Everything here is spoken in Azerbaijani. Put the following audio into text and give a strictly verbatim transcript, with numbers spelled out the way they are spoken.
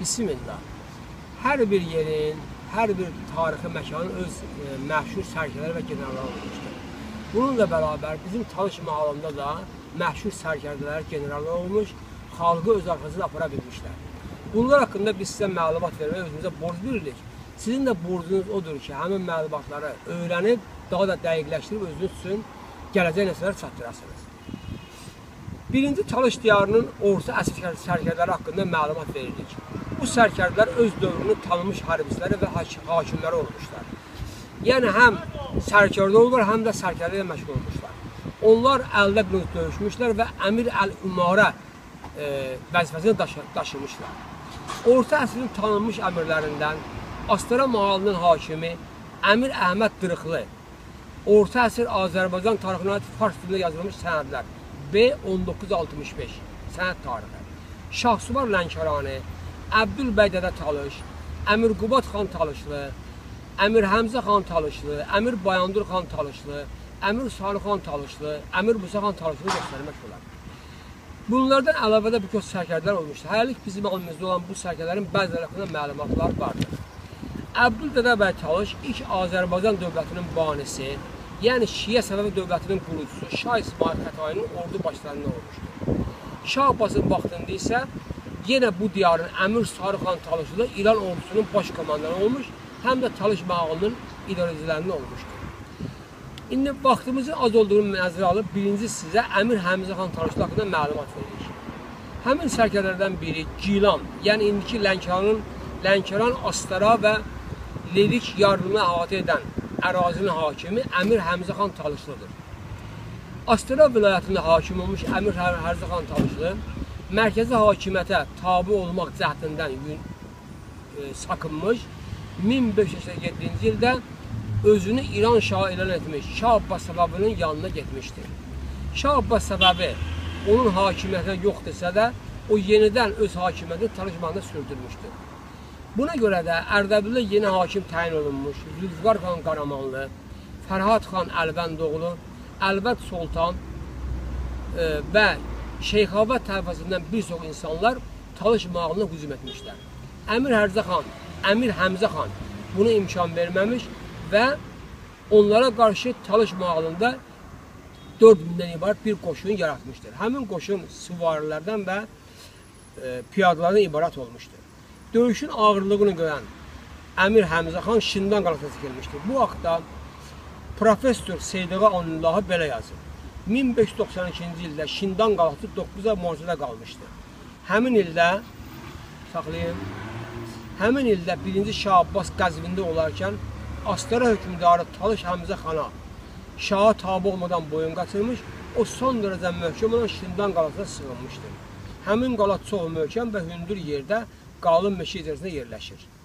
Bismillah. Hər bir yerin, hər bir tarixi məkanın öz e, məşhur sərkərləri və generalları olmuşdur. Bununla bərabər bizim Talış mahalında da məşhur sərkərdələr, generallar olmuş, xalqı öz arxasında apara bilmişlər. Bunlar haqqında biz sizə məlumat verməyə özümüzə borc bilirik. Sizin də borcunuz odur ki, həmin məlumatları öyrənib, daha da dəqiqləşdirib özünüz üçün gələcək nəsələr çatdırasınız. Birinci Talış diyarının orta əsr sərkərdələri haqqında məlumat veririk. Bu sərkərdələr öz dövrünün tanınmış harbçiləri və hakimləri olmuşlar. Yəni həm sərkərdə olurlar, həm də sərkərdə ilə məşğul olmuşlar. Onlar əldə qılınc döyüşmüşlər və Əmir Əl-Ümarə e, vəzifəsini daşı daşımışlar. Orta əsrin tanınmış əmirlərindən Astara mahalının hakimi Əmir Əhməd Dırıqlı, Orta əsr Azərbaycan tarixinə fars dilində yazılmış sənədlər B on doqquz altmış beş sənəd tarixi, Şahsuvar Lənkərani, Əbdülbəy Dədə Talış, Əmir Qubad xan Talışlı, Əmir Həmzə xan Talışlı, Əmir Bayandur xan Talışlı, Əmir Sarı xan Talışlı, Əmir Musa xan Talışlı göstərmək olar. Bunlardan əlavə də bir çox sərkərdələr olmuşdur. Hələlik bizim əlimizdə olan bu sərkərdələrin bəziləri haqqında məlumatlar vardır. Əbdüldədə bəy Talış ilk Azərbaycan dövlətinin banisi, yəni Şiə Səfəvi dövlətinin qurucusu Şah İsmail Xətainin ordu başlarında olmuşdur. Şah Abbasın vaxtında isə yenə bu diyarın Əmir Sarı xan Talışlı İran ordusunun baş komandanı olmuş, həm də Talış mahalının idarəçilərində olmuşdur. İndi vaxtımızın az olduğunu nəzərə alıb, birinci sizə Əmir Həmzə xan Talışlı haqqında məlumat veririk. Həmin sərkərlərdən biri Gilan, yəni indiki Lənkəranın, Lənkəran, Astara və Lerik yardımına əhatə edən ərazinin hakimi Əmir Həmzə xan Talışlıdır. Astara vilayətində hakim olmuş Əmir Həmzə xan Talışlı, mərkəzi hakimiyyətə tabi olmaq cəhdindən e, sakınmış, min beş yüz səksən yeddinci ildə özünü İran şahı elan etmiş Şah Abbas Səbəbinin yanına getmişdir. Şah Abbas Səbəbi onun hakimiyyətinə yox desə də, o yenidən öz hakimiyyətini Talış mahalında sürdürmüşdür. Buna görə də Ərdəbildə yeni hakim təyin olunmuş Zülfüqar xan Qaramanlı, Fərhad xan Əlvəndoğlu, Əlvət Sultan e, və Şeyxavət təbəqəsindən bir çox insanlar Talış mahalına hücum etmişlər. Əmir Hərzə xan, Əmir Həmzə xan buna imkan verməmiş və onlara qarşı Talış mahalında dörd mindən ibarət bir qoşun yaratmışdır. Həmin qoşun süvarilərdən və e, piyadalardan ibarət olmuşdur. Döyüşün ağırlığını görən Əmir Həmzə xan Şindan qalasına çəkilmişdir. Bu haqda Professor Seydiğa Onullahı belə yazır. min beş yüz doxsan ikinci ildə Şindan qalası doqquz ay mühasirədə qalmışdır. Həmin ildə, saxlayın, həmin ildə birinci Şah Abbas Qəzvində olarkən Astara hökmdarı Talış Həmzə xana Şaha tabi olmadan boyun qaçırmış, o son dərəcə möhkəm olan Şindan qalasına sığınmışdır. Həmin qala çox möhkəm və hündür yerdə qalın meşə içərisində yerləşir.